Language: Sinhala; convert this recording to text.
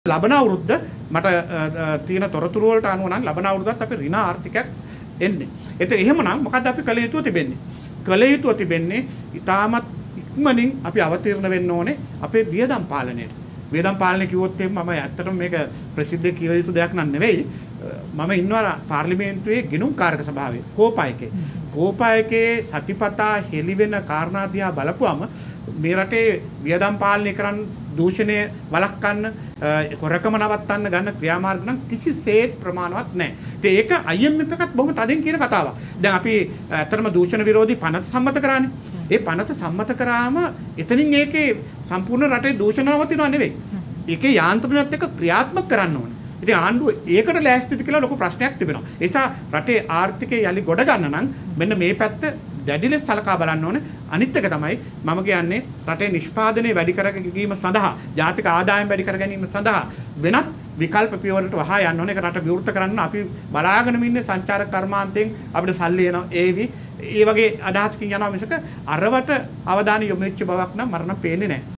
ලබන අවුරුද්ද මට තියෙන තොරතුරු වලට අනුව නම් ලබන අවුරුද්දත් අපි ඍණ ආර්ථිකයක් එන්නේ. ඒත් එහෙමනම් මොකද්ද අපි කළ යුතුව තිබෙන්නේ? කළ යුතුව තිබෙන්නේ ඊටමත් ඉක්මනින් අපි අවතීර්ණ වෙන්න ඕනේ අපේ වියදම් පාලනයට. වියදම් පාලනය කිව්වොත් මම ඇත්තටම මේක ප්‍රසිද්ධ කිය යුතු දෙයක් නන් නෙවෙයි. මම ඉන්නවා පාර්ලිමේන්තුවේ ගිණුම් කාරක සභාවේ කෝපායකේ. කෝපායකේ සතිපතා හෙළි වෙන කාරණා දිහා බලපුවම මේ රටේ වියදම් පාලනය කරන්න දූෂණය වළක්වන්න හොරකම නවත්තන්න ගන්න ක්‍රියාමාර්ග නම් කිසිසේත් ප්‍රමාණවත් නැහැ. ඉතින් ඒක IMF එකත් බොහොම තදින් කියන කතාවක්. දැන් අපි ඇත්තටම දූෂණ විරෝධී පනත සම්මත කරානේ. ඒ පනත සම්මත කරාම එතනින් ඒකේ සම්පූර්ණ රටේ දූෂණ නවතිනව නෙවෙයි. ඒකේ යාන්ත්‍රණයත් එක්ක ක්‍රියාත්මක කරන්න ඕනේ. ඉතින් ආණ්ඩුව ඒකට ලෑස්තිද කියලා ලොකු ප්‍රශ්නයක් තිබෙනවා. ඒ නිසා රටේ ආර්ථිකය යලි ගොඩ ගන්න නම් මෙන්න මේ පැත්ත දැඩි ලෙස සලකා බලන්න ඕනේ. අනිත් එක තමයි මම කියන්නේ රටේ නිෂ්පාදනය වැඩි කර ගැනීම සඳහා, ජාතික ආදායම් වැඩි කර ගැනීම සඳහා වෙනත් විකල්ප පියවරට වහා යන්න ඕනේ. ඒක රට විවෘත කරන්න අපි බලාගෙනම ඉන්නේ සංචාරක කර්මාන්තයෙන් අපිට සල්ලි එනවා. ඒ වගේ අදහසකින් යනවා මිසක අරවට අවධානය යොමු වෙච්ච බවක් නම් මරණ පේන්නේ නැහැ.